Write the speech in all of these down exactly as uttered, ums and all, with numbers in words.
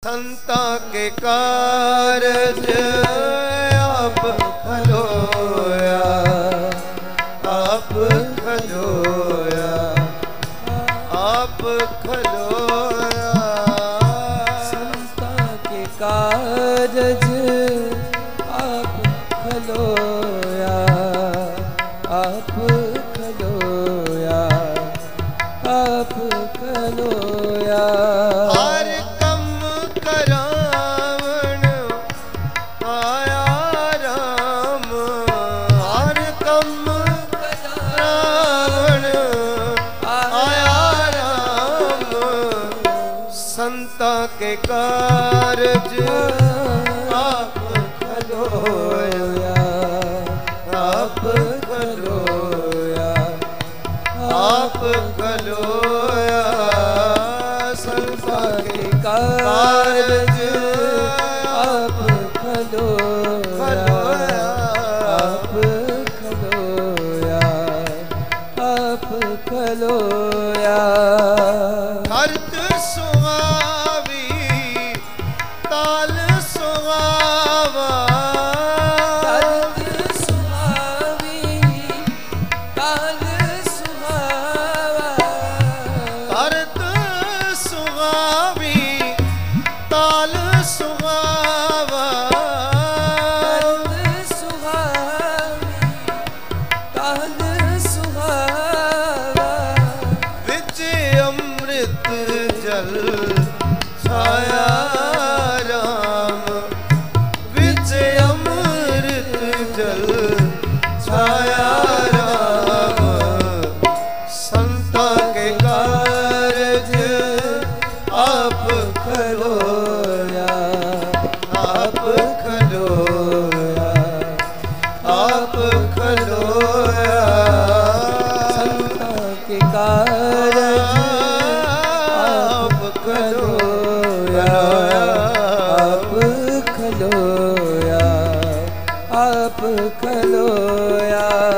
संता के कारज आप खलोया, आप खलोया, आप खलोया। संता के कारज आप खलोया, आप खलोया, आप खलोया। संता के कारज आप खलोया, आप खलोया, आप खलोया। संता के कारज आप खलोया, आप खलोया, आप खलोया। हरत सुहावी ताल सुहावा, हरत सुहावी ताल सुहावा, हरत सुहावी ताल सुहावा, हरत सुहावी ताल सुहावा। विच अमृत जल छाया राम, विच अमृत जल छाया राम। संता के कारज आप खलोया, आप खलोया, आप खलोया। संता के कारज आप खलोया, आप खलोया, आप खलोया।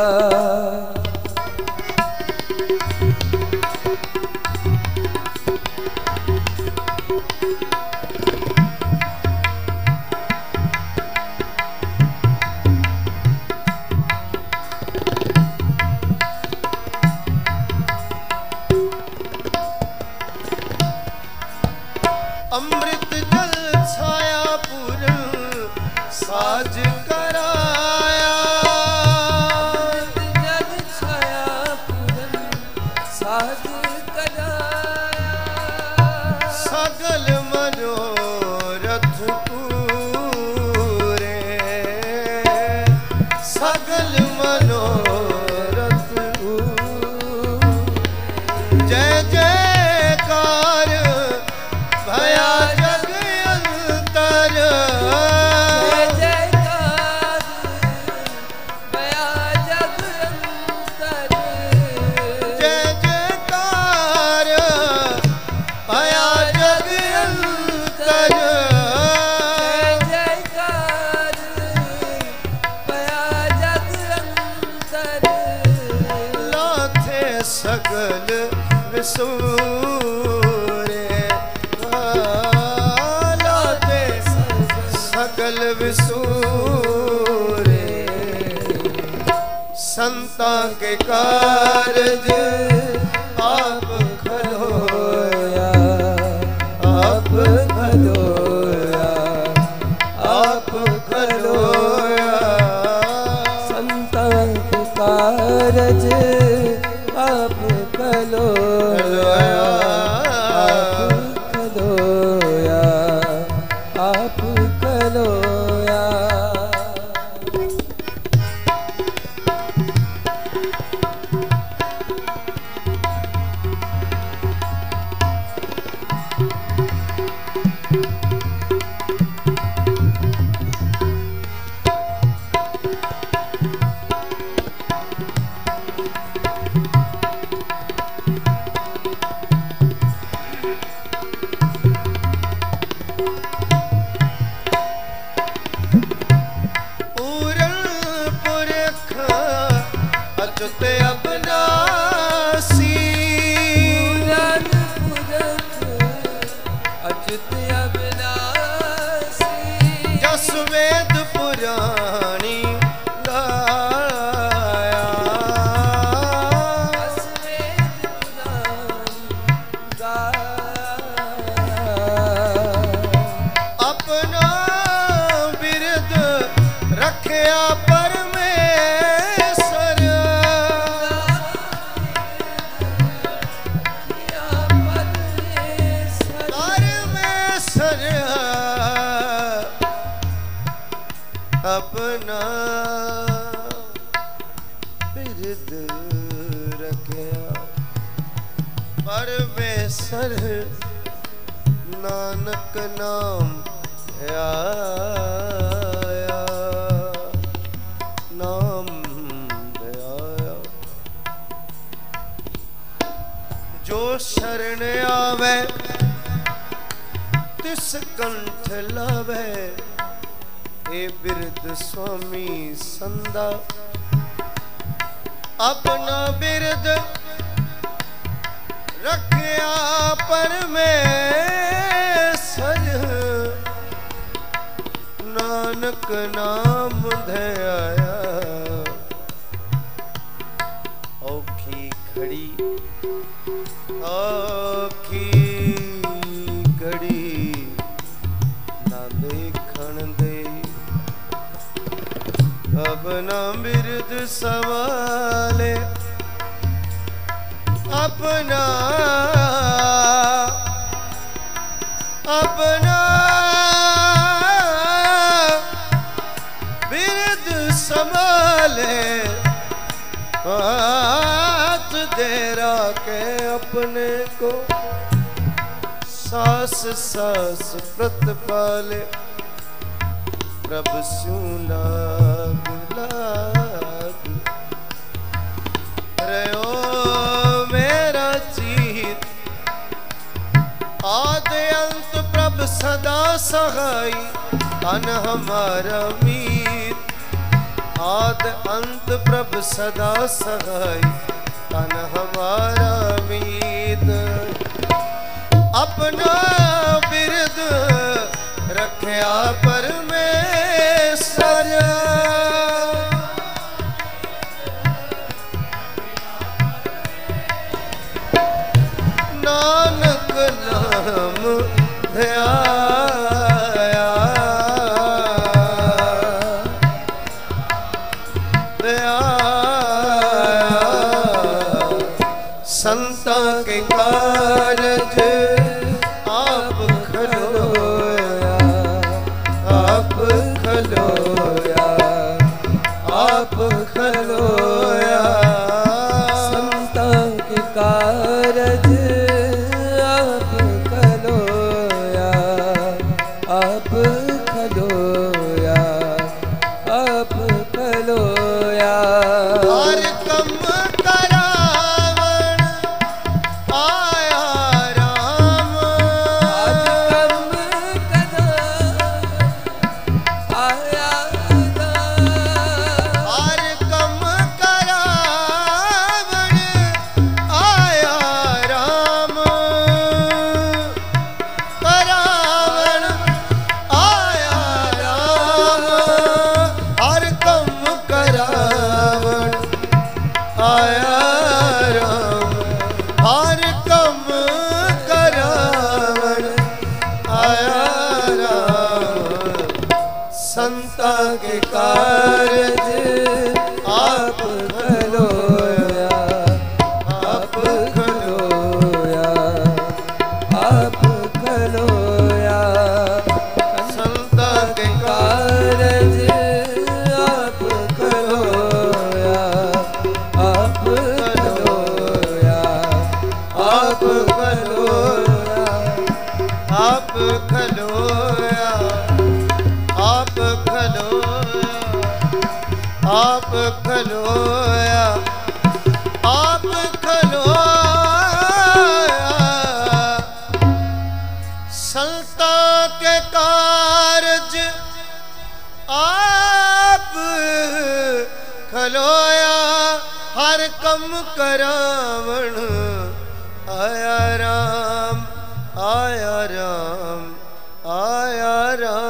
अमृत जल छाया पूरन साज कराया, अमृत जल छाया पूरन साज कराया। सगल मनोरथ पूरे, सगल मनोरथ पूरे। जय जयकार भया जग अंतर, जय जयकार भया जग अंतर, जय जयकार भया जग अंतर। जय जयकार भया जग अंतर। लाथे सगल विसूरे, लाथे सगल विसूरे। संता के कारज आप खलोया, आप खलोया, आप खलोया। संता के कारज आप खलोया, आप खलोया, आप खलोया। पूरन पुरख अच्युत अविनाशी, पूरन पुरख अच्युत अविनाशी। सर अपना बिरद रखिया परमेसर नानक नाम आया नाम आया। जो शरण आवे तिस कंठ लावे ए बिरद स्वामी संदा। अपना बिरद रखिया परमेसर नानक नाम धयाया। औखी घड़ी औखी घड़ी ना देखण दे अपना बिरद सवाले अपना अपना बिरद संभाले हाथ दे राखे अपने को सास सास प्रतिपाले। प्रभु स्यूं लाग लाग रहो मेरा चीत। आदि अंत प्रभु सदा सहाय अन हमारा मीत। आदि अंत प्रभु सदा सहाय अन हमारा मीत। अपना बिरद रखिया परमेसर नानक नाम धयाया धयाया। संता के कारज आप खलोया आप खलोया आप खलोया। संता के कारज आप खलोया आप खलोया आप खलोया। हर कम करावण आया राम। आज कम कदा आया राम। हर कम करावण आया राम। करावण आया राम। हर कम करावण आया राम। हर कम करावण आया राम। संता के कारज आप खलोया आप खलोया आप खलोया। संता के कारज आप खलोया आप खलोया आप खलोया आप खलोया आप खलोया आप खलोया आप खलोया। संता के कारज आप खलोया। हर कम करावण आया राम आया राम आया राम।